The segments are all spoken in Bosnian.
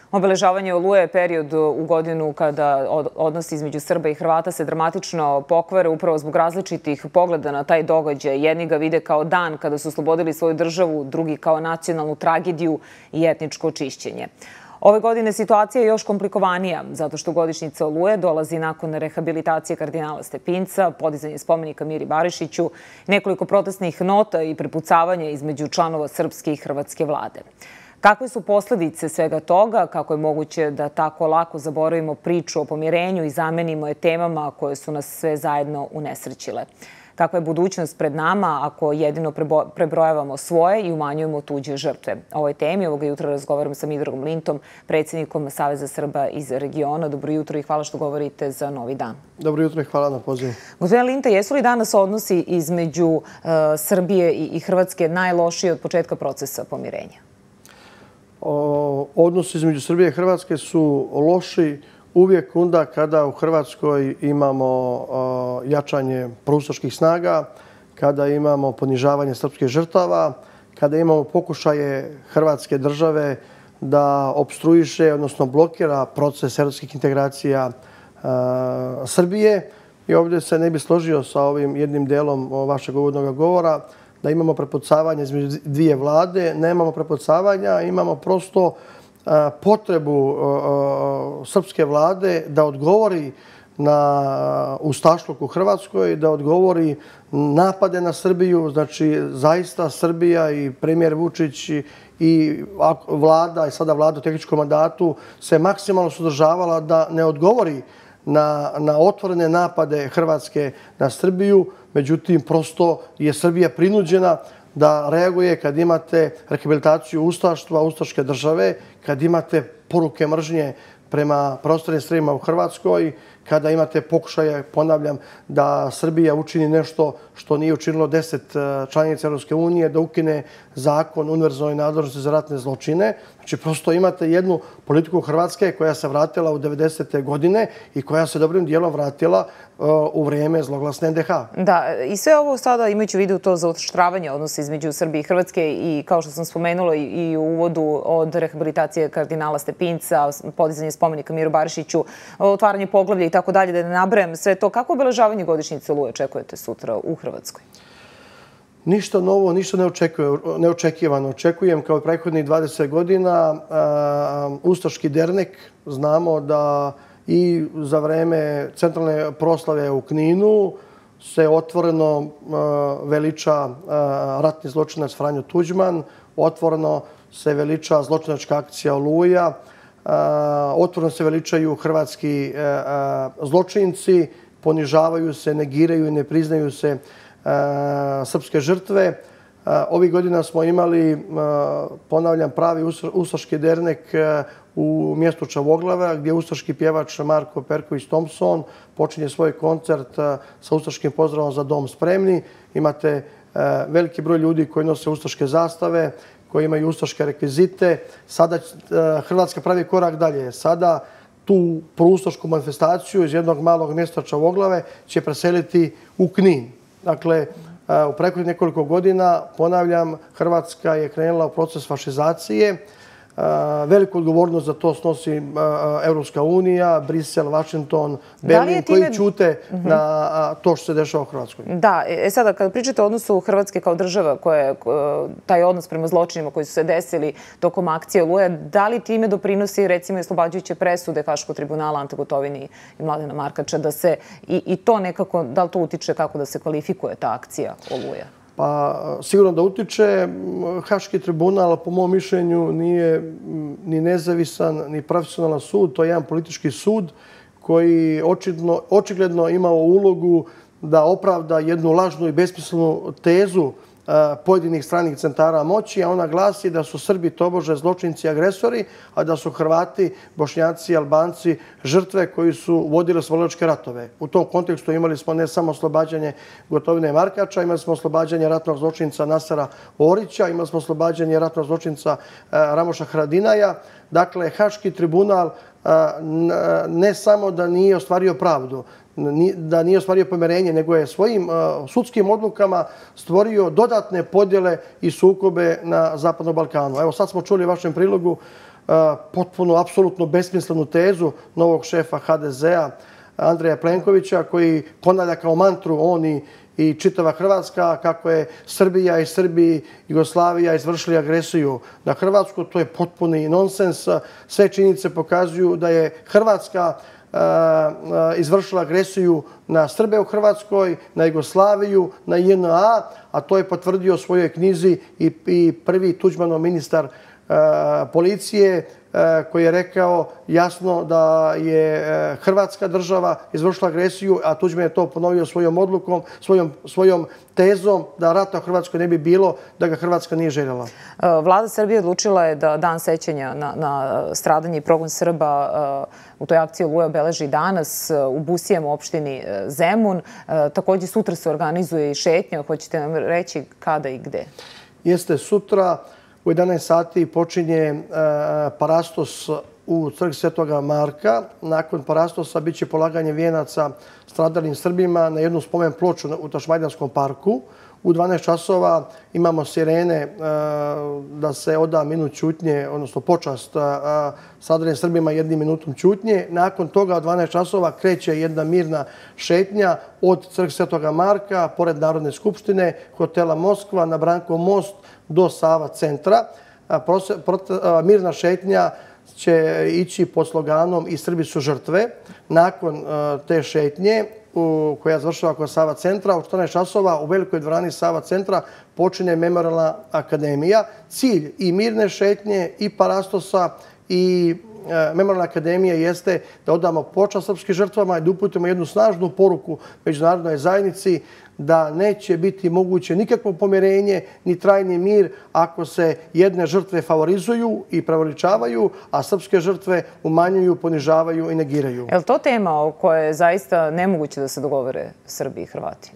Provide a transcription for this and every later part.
Obeležavanje Oluje je period u godinu kada odnosi između Srba i Hrvata se dramatično pokvare upravo zbog različitih pogleda na taj događaj. Jedni ga vide kao dan kada su oslobodili svoju državu, drugi kao nacionalnu tragediju i etničko čišćenje. Ove godine situacija je još komplikovanija, zato što godišnjica Oluje dolazi nakon rehabilitacije kardinala Stepinca, podizanje spomenika Miri Barišiću, nekoliko protestnih nota i prepucavanja između članova srpske i hrvatske vlade. Kakve su posledice svega toga, kako je moguće da tako lako zaboravimo priču o pomirenju i zamenimo je temama koje su nas sve zajedno unesrećile? Kakva je budućnost pred nama ako jedino prebrojavamo svoje i umanjujemo tuđe žrtve? O ovoj temi ovoga jutra razgovaram sa Miodragom Lintom, predsjednikom Saveza Srba iz regiona. Dobro jutro i hvala što govorite za Novi dan. Dobro jutro i hvala na pozivu. Gospodine Linta, jesu li danas odnosi između Srbije i Hrvatske najlošiji od početka procesa pomirenja? Odnosi između Srbije i Hrvatske su loši uvijek onda kada u Hrvatskoj imamo jačanje proustaških snaga, kada imamo ponižavanje srpskih žrtava, kada imamo pokušaje Hrvatske države da opstruiše, odnosno blokira proces evropskih integracija Srbije. I ovdje se ne bi složio sa ovim jednim delom vašeg uvodnog govora, da imamo prepucavanje između dvije vlade. Nemamo prepucavanja, imamo prosto potrebu srpske vlade da odgovori na ustašluk u Hrvatskoj, da odgovori napade na Srbiju. Znači, zaista Srbija i premijer Vučić i vlada, i sada vlada u tehničkom mandatu, se maksimalno suzdržavala da ne odgovori na otvorene napade Hrvatske na Srbiju. Međutim, prosto je Srbija prinuđena da reaguje kad imate rehabilitaciju ustaštva, ustaške države, kad imate poruke mržnje prema preostalim Srbima u Hrvatskoj, kada imate pokušaje, ponavljam, da Srbija učini nešto što nije učinilo 10 članica Europske unije, da ukine zakon univerzalnoj nadležnosti za ratne zločine. Znači, prosto imate jednu politiku Hrvatske koja se vratila u 90. godine i koja se dobrim dijelom vratila u vrijeme zloglasne NDH. Da, i sve ovo sada imajući u vidu to zaoštravanje odnosa između Srbije i Hrvatske i kao što sam spomenula i u uvodu od rehabilitacije kardinala Stepinca, podizanje spomenika Miru Barišiću, otvaranje poglavlja i tako dalje, da ne nabrajam sve to. Kako obeležavanje godišnjice Oluje očekujete sutra u Hrvatskoj? Ništa novo, ništa neočekivano. Očekujem kao prethodnih 20 godina ustaški dernek. Znamo da i za vreme centralne proslave u Kninu se otvoreno veliča ratni zločinac Franjo Tuđman, otvoreno se veliča zločinačka akcija Oluja, otvoreno se veličaju hrvatski zločinci, ponižavaju se, negiraju i ne priznaju se srpske žrtve. Ovih godina smo imali, ponavljam, pravi ustaški dernek u mjestu Čavoglava, gdje ustaški pjevač Marko Perković-Thompson počinje svoj koncert sa ustaškim pozdravom Za dom spremni. Imate veliki broj ljudi koji nose ustaške zastave, koji imaju ustaške rekvizite. Sada Hrvatska pravi korak dalje. Sada tu proustašku manifestaciju iz jednog malog mjesta Čavoglave će preseliti u Knin. Dakle, u preko nekoliko godina, ponavljam, Hrvatska je krenula u proces fašizacije. Veliku odgovornost za to snosi Evropska unija, Brisel, Washington, Berlin, koji ćute na to što se dešava u Hrvatskoj. Da, sada kad pričate o odnosu Hrvatske kao država, taj odnos prema zločinima koji su se desili tokom akcije Oluja, da li time doprinosi recimo oslobađajuće presude Haškog tribunala Ante Gotovini i Mladena Markača, da se i to nekako, da li to utiče kako da se kvalifikuje ta akcija Oluja? Pa sigurno da utiče. Haški tribunal, po mom mišljenju, nije ni nezavisan, ni profesionalan sud. To je jedan politički sud koji očigledno imao ulogu da opravda jednu lažnu i besmislenu tezu pojedinih stranih centara moći, a ona glasi da su Srbi tobože zločinci i agresori, a da su Hrvati, Bošnjaci i Albanci žrtve koji su vodile oslobodilačke ratove. U tom kontekstu imali smo ne samo oslobađanje Gotovine i Markača, imali smo oslobađanje ratnog zločinca Nasera Orića, imali smo oslobađanje ratnog zločinca Ramoša Haradinaja. Dakle, Haški tribunal ne samo da nije ostvario pravdu, da nije ostvario pomirenje, nego je svojim sudskim odlukama stvorio dodatne podjele i sukobe na Zapadnom Balkanu. Evo sad smo čuli u vašem prilogu potpuno, apsolutno besmislenu tezu novog šefa HDZ-a, Andreja Plenkovića, koji ponavlja kao mantru on i čitava Hrvatska kako je Srbija i Srbi, Jugoslavija izvršili agresiju na Hrvatsku. To je potpuni nonsens. Sve činjenice pokazuju da je Hrvatska izvršila agresiju na Srbe u Hrvatskoj, na Jugoslaviju, na JNA, a to je potvrdio u svojoj knjizi i prvi Tuđmanov ministar policije, koji je rekao jasno da je Hrvatska država izvršila agresiju, a Tuđman je to ponovio svojom odlukom, svojom tezom da rata u Hrvatskoj ne bi bilo, da ga Hrvatska nije željela. Vlada Srbije odlučila je da dan sećanja na stradanje i progon Srba u toj akciji Oluja obeleži danas u Busijama u opštini Zemun. Također sutra se organizuje i šetnja. Hoćete nam reći kada i gde? Jeste, sutra u 11 sati počinje parastos u crkvi Svetoga Marka. Nakon parastosa biće polaganje vijenaca stradalim Srbima na jednu spomen ploču u Tašmajdanskom parku. U 12 časova imamo sirene da se oda minut ćutnje, odnosno počast stradalim Srbima 1 minutom ćutnje. Nakon toga od 12 časova kreće jedna mirna šetnja od crkve Svetoga Marka, pored Narodne skupštine, hotela Moskva, na Brankov most do Sava centra. Mirna šetnja će ići pod sloganom "I Srbi su žrtve". Nakon te šetnje koja završava kod Sava centra, u 14 časova u velikoj dvorani Sava centra počinje Memorijalna akademija. Cilj i mirne šetnje i parastosa i Memorijalna akademija jeste da odamo počast srpskim žrtvama i da uputimo jednu snažnu poruku međunarodnoj zajednici da neće biti moguće nikakvo pomirenje ni trajni mir ako se jedne žrtve favorizuju i preveličavaju, a srpske žrtve umanjuju, ponižavaju i negiraju. Je li to tema o kojoj je zaista nemoguće da se dogovore Srbi i Hrvati?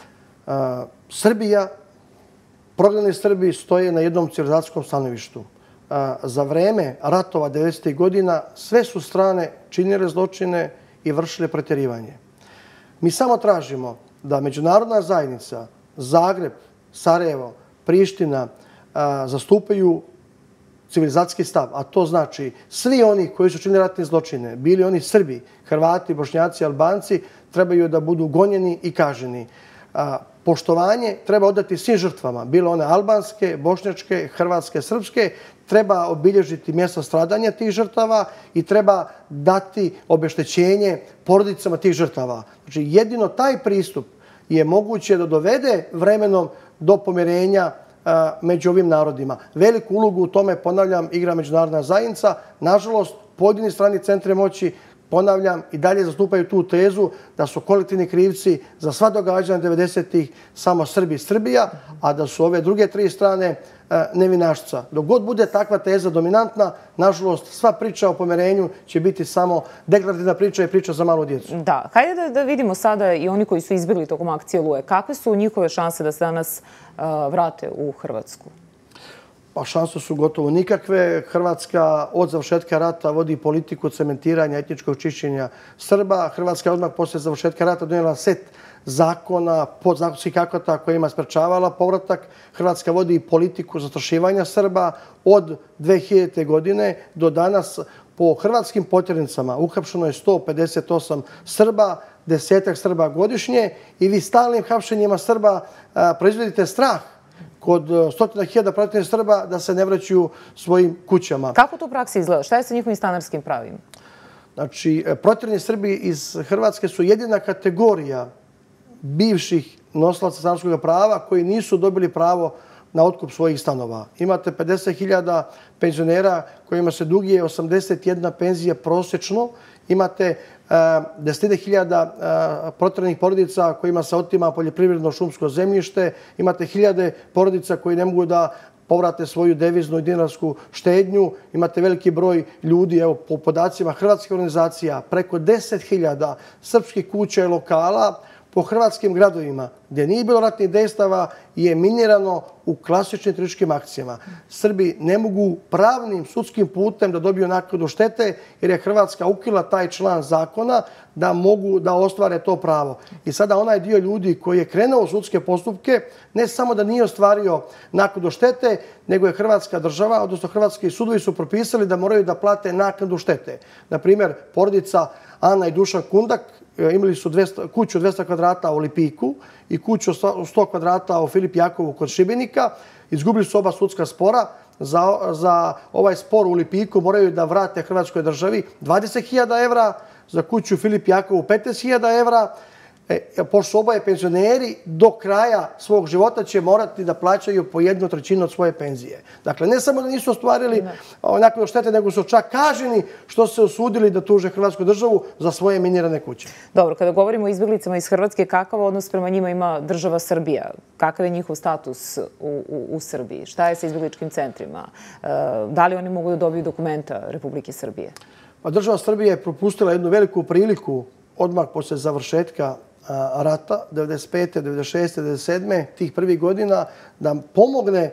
Srbija, prognani Srbi stoje na jednom civilizacijskom stanovištu. Za vreme ratova 90. godina sve su strane činile zločine i vršile pretjerivanje. Mi samo tražimo da međunarodna zajednica, Zagreb, Sarajevo, Priština zastupaju civilizacijski stav, a to znači svi oni koji su činili ratne zločine, bili oni Srbi, Hrvati, Bošnjaci, Albanci, trebaju da budu gonjeni i kažnjeni. Poštovanje treba odati svim žrtvama, bilo one albanske, bošnjačke, hrvatske, srpske. Treba obilježiti mjesta stradanja tih žrtava i treba dati obeštećenje porodicama tih žrtava. Znači, jedino taj pristup je moguće da dovede vremenom do pomirenja među ovim narodima. Veliku ulogu u tome, ponavljam, igra međunarodna zajednica. Nažalost, pojedini strani centri moći, ponavljam, i dalje zastupaju tu tezu da su kolektivni krivci za sva događanja 90-ih samo Srbi i Srbija, a da su ove druge tri strane nevinašca. Dok god bude takva teza dominantna, nažalost, sva priča o pomirenju će biti samo deklarativna priča i priča za malu djecu. Da, hajde da vidimo sada i oni koji su izbjegli tokom akcije Oluje. Kakve su njihove šanse da se danas vrate u Hrvatsku? Pa šanse su gotovo nikakve. Hrvatska od završetka rata vodi politiku cementiranja etničkog čišćenja Srba. Hrvatska je odmah posle završetka rata donijela set zakona, podzakonskih akata kojima sprečavala povratak. Hrvatska vodi politiku zastrašivanja Srba. Od 2000. godine do danas po hrvatskim potjernicama uhapšeno je 158 Srba, 10-ak Srba godišnje, i vi stalnim hapšenjima Srba proizvodite strah kod 100.000 proteranih Srba da se ne vraćaju svojim kućama. Kako to u praksi izgleda? Šta je sa njihovim stanarskim pravima? Znači, proterani Srbi iz Hrvatske su jedina kategorija bivših nosilaca stanarskog prava koji nisu dobili pravo na otkup svojih stanova. Imate 50.000 penzionera kojima se duguje 81 penzija prosječno. Imate desetine hiljada proteranih porodica kojima se otima poljoprivredno šumsko zemljište. Imate hiljade porodica koji ne mogu da povrate svoju deviznu i dinarsku štednju. Imate veliki broj ljudi, evo, po podacima hrvatskih organizacija, preko 10.000 srpskih kuća i lokala po hrvatskim gradovima gdje nije bilo ratnih dejstava je minirano u klasičnim terorističkim akcijama. Srbi ne mogu pravnim sudskim putem da dobiju naknadu štete jer je Hrvatska ukila taj član zakona da mogu da ostvare to pravo. I sada onaj dio ljudi koji je krenuo u sudske postupke ne samo da nije ostvario naknadu štete, nego je Hrvatska država, odnosno hrvatski sudovi su propisali da moraju da plate naknadu štete. Na primjer, porodica Ana i Dušan Kundak imali su kuću 200 kvadrata u Lipiku i kuću 100 kvadrata u Filip Jakovu kod Šibenika. Izgubili su oba sudska spora. Za ovaj spor u Lipiku moraju da vrate Hrvatskoj državi 20.000 evra, za kuću Filip Jakovu 15.000 evra. Pošto oboje penzioneri, do kraja svog života će morati da plaćaju po 1/3 od svoje penzije. Dakle, ne samo da nisu ostvarili naknadu štete, nego su čak kažnjeni što se osudili da tuže Hrvatsku državu za svoje minirane kuće. Dobro, kada govorimo o izbjeglicama iz Hrvatske, kakav odnos prema njima ima država Srbija? Kakav je njihov status u Srbiji? Šta je sa izbjegličkim centrima? Da li oni mogu da dobiju dokumenta Republike Srbije? Pa država Srbije je propustila jednu veliku priliku odmah posle završetka rata, 95. 96. 97. tih prvih godina, da pomogne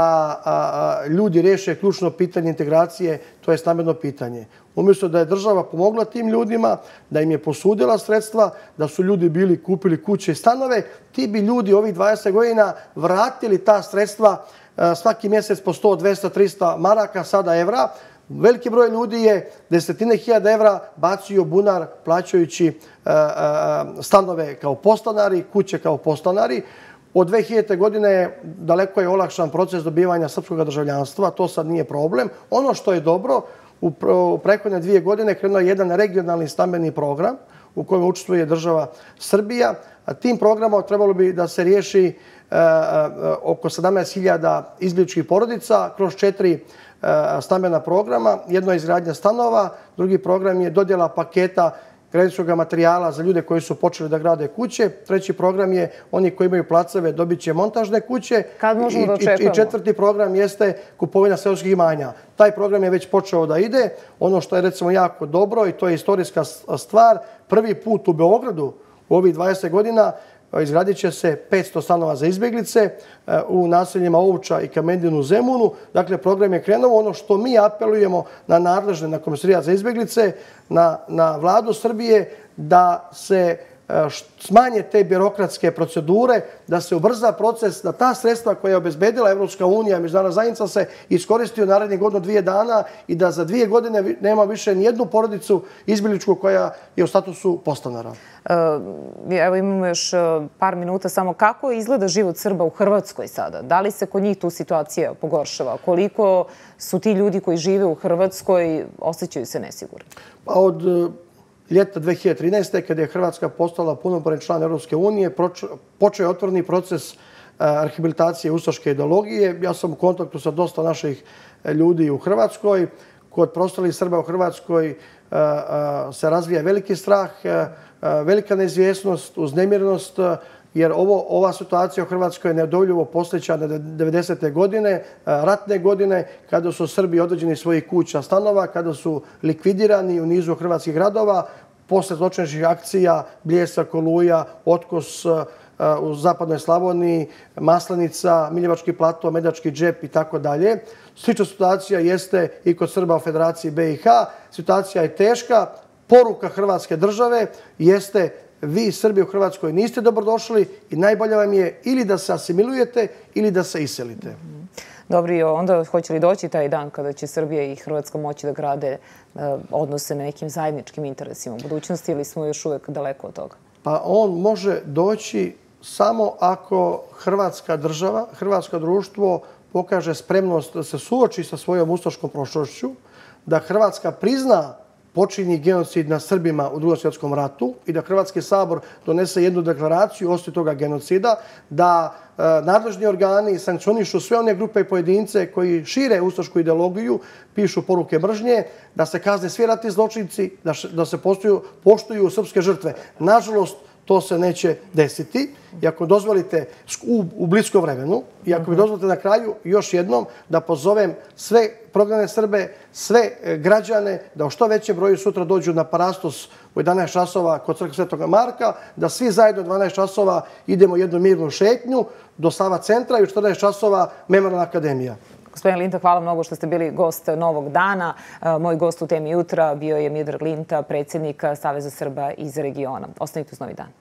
da ljudi riješe ključno pitanje integracije, to je stambeno pitanje. Umjesto da je država pomogla tim ljudima, da im je posudila sredstva, da su ljudi bili kupili kuće i stanove, ti bi ljudi ovih 20 godina vratili ta sredstva svaki mjesec po 100, 200, 300 maraka, sada evra. Veliki broj ljudi je desetine hiljada evra bacio bunar plaćajući stanove kao podstanari, kuće kao podstanari. Od 2000. godine daleko je olakšan proces dobivanja srpskog državljanstva, to sad nije problem. Ono što je dobro, u prethodne 2 godine krenuo je jedan regionalni stambeni program u kojem učestvuje država Srbija. Tim programom trebalo bi da se riješi oko 17.000 izbjegličkih porodica kroz 4 stambena programa. Jedno je izgradnja stanova, drugi program je dodjela paketa građevinskog materijala za ljude koji su počeli da grade kuće. Treći program je oni koji imaju placeve dobit će montažne kuće. Kad možemo da očekujemo? I četvrti program jeste kupovina seoskih imanja. Taj program je već počeo da ide. Ono što je recimo jako dobro i to je istorijska stvar, prvi put u Beogradu u ovih 20 godina izgradit će se 500 stanova za izbjeglice u naseljima Ovča i Kamendin u Zemunu. Dakle, program je krenuo. Ono što mi apelujemo na nadležne, na Komesarijat za izbjeglice, na vladu Srbije, da se smanje te birokratske procedure, da se ubrza proces, da ta sredstva koja je obezbedila Evropska unija, međunarodna zajednica se iskoristi u narednih godinu 2 dana i da za 2 godine nema više nijednu porodicu izbjegličku koja je u statusu podstanara. Evo imamo još par minuta samo. Kako izgleda život Srba u Hrvatskoj sada? Da li se kod njih tu situacija pogoršava? Koliko su ti ljudi koji žive u Hrvatskoj osjećaju se nesigurni? Pa od ljeta 2013. kada je Hrvatska postala punopravni član Evropske unije, počeo je otvoreni proces rehabilitacije ustaške ideologije. Ja sam u kontaktu sa dosta naših ljudi u Hrvatskoj. Kod preostalih Srba u Hrvatskoj se razvija veliki strah, velika neizvjesnost, uznemirenost, jer ova situacija u Hrvatskoj je neodoljivo posjeća na 90. godine, ratne godine, kada su Srbi određeni svojih kuća, stanova, kada su likvidirani u nizu hrvatskih gradova, posle zločinačkih akcija, Bljesak, Oluja, Otkos u zapadnoj Slavoniji, Maslenica, Miljevački plato, Medački džep i tako dalje. Slična situacija jeste i kod Srba u Federaciji BiH. Situacija je teška. Poruka Hrvatske države jeste: vi, Srbi u Hrvatskoj, niste dobrodošli i najbolje vam je ili da se asimilujete ili da se iselite. Dobro, i onda hoće li doći taj dan kada će Srbija i Hrvatska moći da grade odnose na nekim zajedničkim interesima u budućnosti ili smo još uvek daleko od toga? Pa on može doći samo ako Hrvatska država, hrvatsko društvo pokaže spremnost da se suoči sa svojom ustaškom prošlošću, da Hrvatska prizna počinjeni genocid na Srbima u Drugom svjetskom ratu i da Hrvatski sabor donese jednu deklaraciju o osnovi toga genocida, da nadležni organi sankcionišu sve one grupe i pojedince koji šire ustašku ideologiju, pišu poruke mržnje, da se kazne svi ratni zločinci, da se poštuju srpske žrtve. Nažalost, to se neće desiti. I ako dozvolite u bliskom vremenu, i ako mi dozvolite na kraju još jednom da pozovem sve prognane Srbe, sve građane da u što većem broju sutra dođu na parastos u 11 časova kod crkve Svetog Marka, da svi zajedno u 12 časova idemo jednu mirnu šetnju do Sava centra i u 14 časova Memorijalna akademija. Gospodin Linta, hvala mnogo što ste bili gost Novog dana. Moj gost u temi jutra bio je Miodrag Linta, predsjednik Saveza Srba iz regiona. Ostanite uz Novi dan.